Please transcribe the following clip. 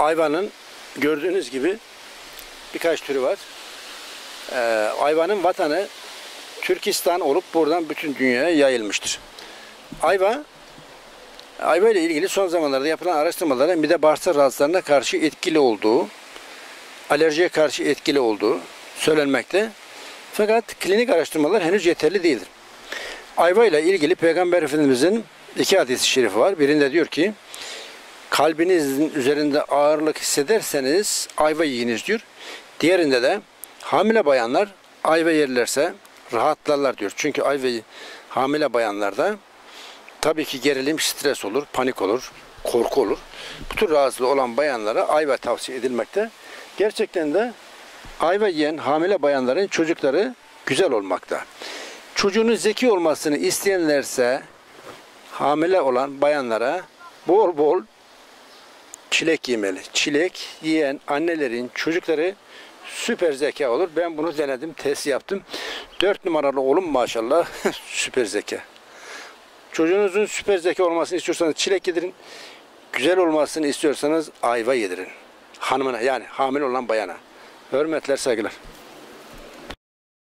Ayvanın gördüğünüz gibi birkaç türü var. Ayvanın vatanı Türkistan olup buradan bütün dünyaya yayılmıştır. Ayva ile ilgili son zamanlarda yapılan araştırmalarda mide bağırsak rahatsızlarına karşı etkili olduğu, alerjiye karşı etkili olduğu söylenmekte. Fakat klinik araştırmalar henüz yeterli değildir. Ayva ile ilgili Peygamber Efendimizin 2 hadis-i şerifi var. Birinde diyor ki, kalbinizin üzerinde ağırlık hissederseniz ayva yiyiniz diyor. Diğerinde de hamile bayanlar ayva yerlerse rahatlarlar diyor. Çünkü ayvayı hamile bayanlarda tabii ki gerilim, stres olur, panik olur, korku olur. Bu tür rahatsızlığı olan bayanlara ayva tavsiye edilmekte. Gerçekten de ayva yiyen hamile bayanların çocukları güzel olmakta. Çocuğunun zeki olmasını isteyenlerse hamile olan bayanlara bol bol çilek yemeli. Çilek yiyen annelerin çocukları süper zeka olur. Ben bunu denedim, test yaptım. 4 numaralı oğlum maşallah süper zeka. Çocuğunuzun süper zeka olmasını istiyorsanız çilek yedirin. Güzel olmasını istiyorsanız ayva yedirin. Hanımına, yani hamile olan bayana. Hürmetler, saygılar.